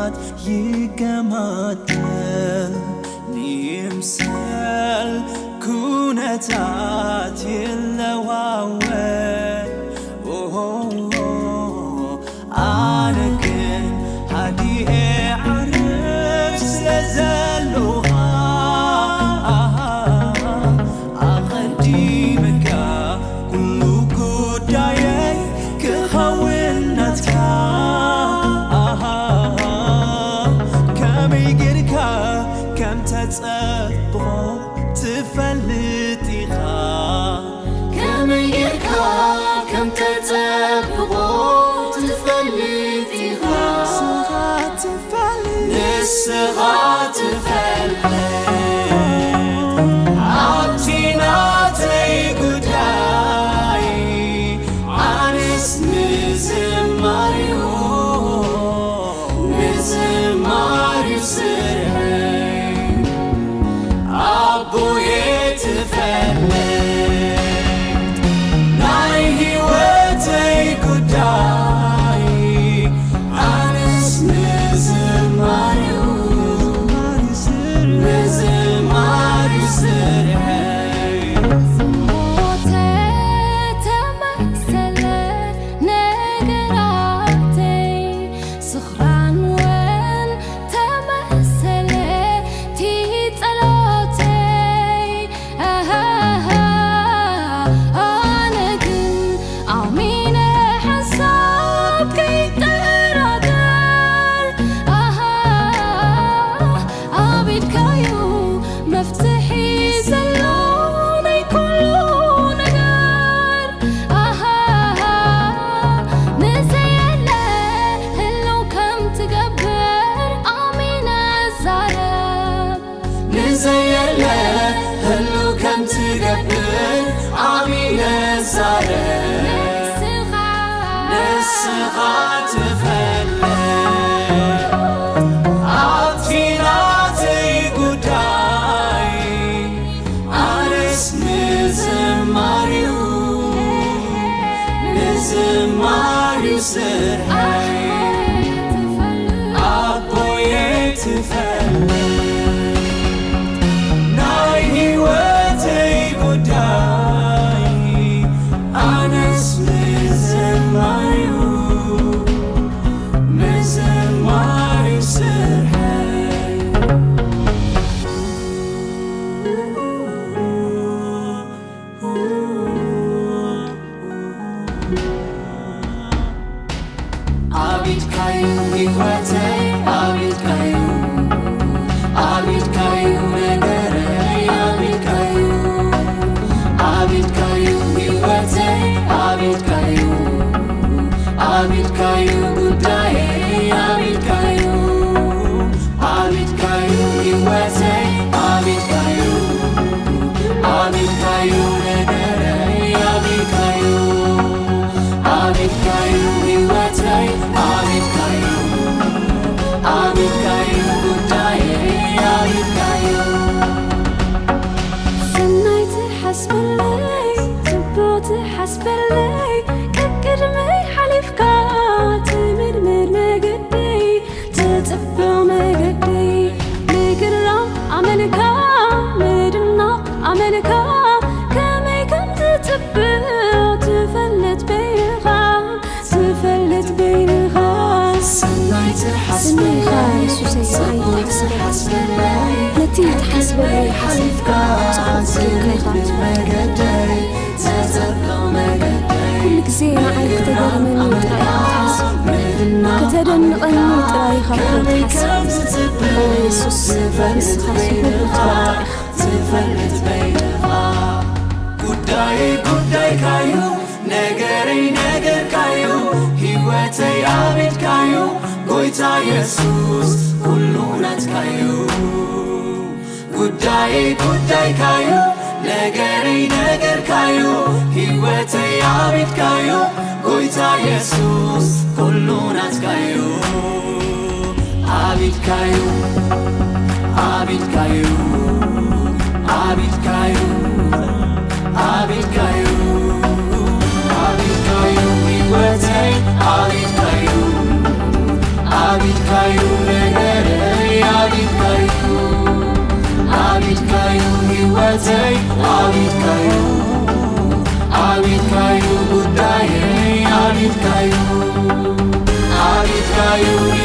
ሰዓት ይገማታል ይምሰል ኩነታት ይለዋወጥ አነ ግን ሃዲኤ ዓርፍ ስለዘለኻ ኣቐዲምካ ኩሉ ጉዳየይ ክኸውን ናትካ ከመይ ጌርካ ከም ተጸብቆ ትፈልጥ ኢኻ ከመይ ጌርካ ከም ተጸብቆ ትፈልጥ ኢኻ ንስኻ ትፈልጥ ኣብቲ ናተይ ጉዳይ ኣነስ ምዝማርዩ ስርሐይ ኣቦዬ ትፈልጥ ናይ ህይወተይ ጉዳይ ኣነስ ምዝማርዩ ስርሐይ ተመሰለ ነገራተይ ስኽራን ወን ተመሰለ ቲጸሎተይ ኣነ ግን ኣሚነ ሓሳብ ከይጠራጠር ኣቢድካዩ መፍትሒ ዘሎ ናይ ኩሉ ነገር ንዘየለ ህልው ከም ትገብር ኣሚነ ዛረብ ንዘየለ ህልው ከም ትገብር ኣሚነ ዛረብ ንስኻ ትፈልጥ ኣብቲ ናተይ ጉዳይ ኣነስ ምዝማርዩ ስርሐይ ኣቦዬ ትፈልጥ ናይ ህይወተይ ጉዳይ ኣነስ ምዝማርዩ ስርሐይ ኣቢድካዩ ህይወተይ ኣቢድካዩ ነገረይ ኣቢድካዩ ህይወተይ ኣቢድካዩ ጉዳየይ ኣቢድካዩ ህይወተይ ኣቢድካዩ ነገረይ ኣቢድካዩ ህይወተይ ኣቢድካዩ ጉዳየይ ኣቢድካዩ ሰናይ ትሓስበለይ ጽቡቕ ትሓስበለይ ከቅድመይ ሓሊፍካ ትምርምር መገደይ ትጽብቕ መገደይ ምግራም ኣመልካ ምድና ኣመልካ ከመይ ከም ትጽብቕ ትፈልጥ በይንኻ ሰናይ ትሓስበለይ ጽቡቕ ትሓስበለይ ነቲ ትሓስበለይ ሓሊፍካ ትምርምር መገደይ ትጽብቕ መገደይ ኩሉ ግዜ ንዓይ ክትገርመኒ ከተደንቐኒ ጥራይኻ ክትሓስብ ኢየሱስ ንስኻ ትፈልጥ በይንኻ ጉዳይካዩ ነገርካዩ ህይወተይ ኣቢድካዩ ጎይታ ኢየሱስ ኩሉ ናትካዩ ጉዳይካዩ ነገርካዩ ህይወተይ ኣቢድካዩ ጎይታ ኢየሱስ ኩሉ ናትካዩ ኣቢድካዩ ህይወተይ ኣቢድካዩ ሕይወተይ አቢትካዩ ጉዳዬ አቢትካዩ